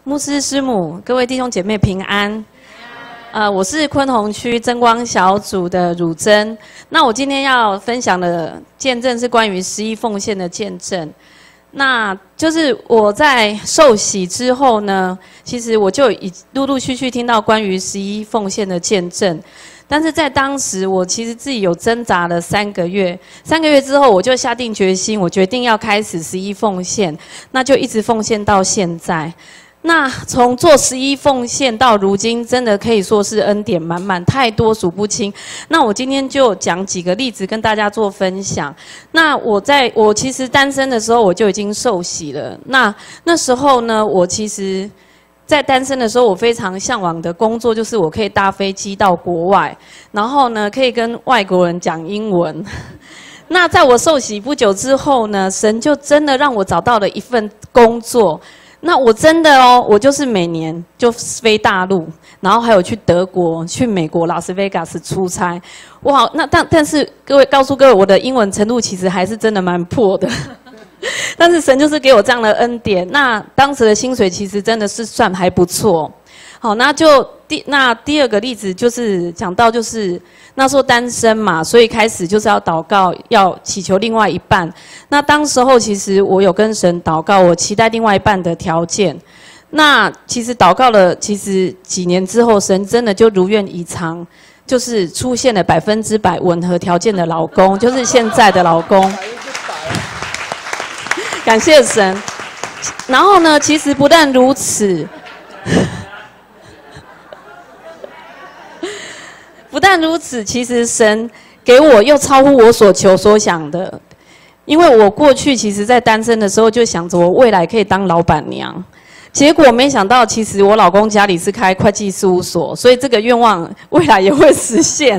牧师师母，各位弟兄姐妹平安。我是昆洪区真光小组的汝珍。那我今天要分享的见证是关于11奉献的见证。那就是我在受洗之后呢，其实我就陆陆续续听到关于11奉献的见证。但是在当时，我其实自己有挣扎了3个月。3个月之后，我就下定决心，我决定要开始11奉献，那就一直奉献到现在。那从做11奉献到如今，真的可以说是恩典满满，太多数不清。那我今天就讲几个例子跟大家做分享。那我其实单身的时候，我就已经受洗了。那时候呢，我其实在单身的时候，我非常向往的工作就是我可以搭飞机到国外，然后呢可以跟外国人讲英文。那在我受洗不久之后呢，神就真的让我找到了一份工作。那我真的我就是每年就飞大陆，然后还有去德国、去美国拉斯维加斯出差。哇，那但是告诉各位，我的英文程度其实还是真的蛮破的。但是神就是给我这样的恩典。那当时的薪水其实真的是算还不错。好，那第二个例子就是讲到就是那时候单身嘛，所以开始就是要祷告，要祈求另外一半。那当时候其实我有跟神祷告，我期待另外一半的条件。那其实祷告了，其实几年之后，神真的就如愿以偿，就是出现了100%吻合条件的老公，就是现在的老公。感谢神。然后呢，其实不但如此。不但如此，其实神给我又超乎我所求所想的。因为我过去其实在单身的时候就想着我未来可以当老板娘，结果没想到其实我老公家里是开会计事务所，所以这个愿望未来也会实现。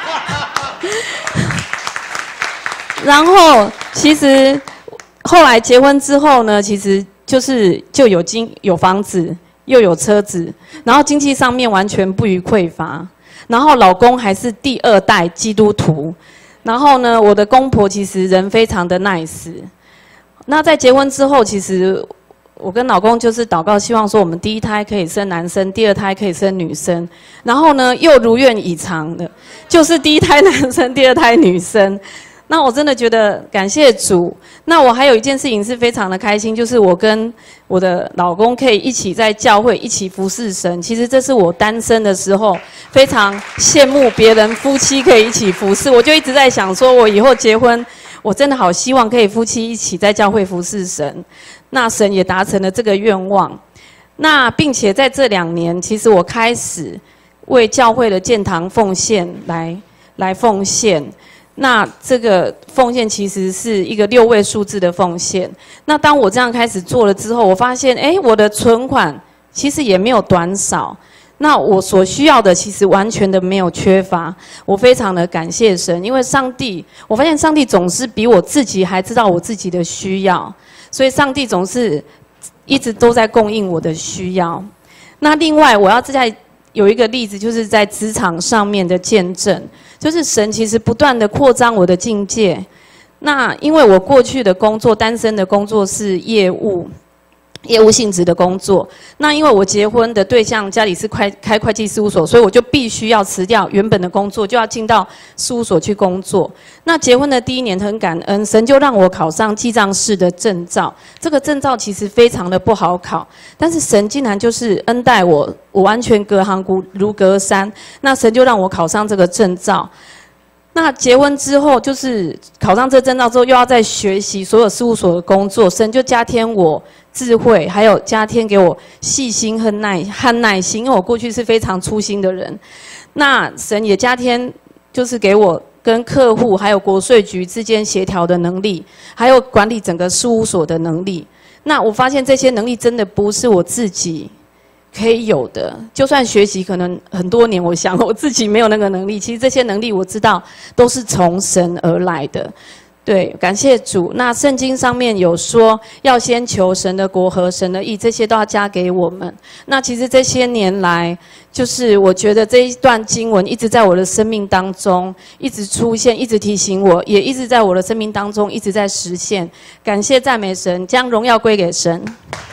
然后其实后来结婚之后呢，其实就有房子又有车子，然后经济上面完全不予匮乏。然后老公还是第2代基督徒，然后呢，我的公婆其实人非常的 nice。那在结婚之后，其实我跟老公就是祷告，希望说我们第1胎可以生男生，第2胎可以生女生。然后呢，又如愿以偿的，就是第1胎男生，第2胎女生。那我真的觉得感谢主。那我还有一件事情是非常的开心，就是我跟我的老公可以一起在教会一起服侍神。其实这是我单身的时候非常羡慕别人夫妻可以一起服侍。我就一直在想说，我以后结婚，我真的好希望可以夫妻一起在教会服侍神。那神也达成了这个愿望。那并且在这2年，其实我开始为教会的建堂奉献来奉献。那这个奉献其实是一个6位数字的奉献。那当我这样开始做了之后，我发现，我的存款其实也没有短少。那我所需要的其实完全的没有缺乏。我非常的感谢神，因为我发现上帝总是比我自己还知道我自己的需要，所以上帝总是一直都在供应我的需要。那另外，我要再有一个例子，就是在职场上面的见证。就是神其实不断的扩张我的境界。那因为我过去的工作，单身的工作是业务性质的工作。那因为我结婚的对象家里是开会计事务所，所以我就必须要辞掉原本的工作，就要进到事务所去工作。那结婚的第1年很感恩，神就让我考上记账士的证照。这个证照其实非常的不好考，但是神竟然就是恩待我完全隔行如隔山。那神就让我考上这个证照。那结婚之后，就是考上这证照之后，又要再学习所有事务所的工作。神就加添我智慧，还有加添给我细心和耐心，因为我过去是非常粗心的人。那神也加添，就是给我跟客户还有国税局之间协调的能力，还有管理整个事务所的能力。那我发现这些能力真的不是我自己可以有的，就算学习可能很多年，我想我自己没有那个能力。其实这些能力我知道都是从神而来的。对，感谢主。那圣经上面有说，要先求神的国和神的义，这些都要加给我们。那其实这些年来，就是我觉得这一段经文一直在我的生命当中一直出现，一直提醒我，也一直在我的生命当中一直在实现。感谢赞美神，将荣耀归给神。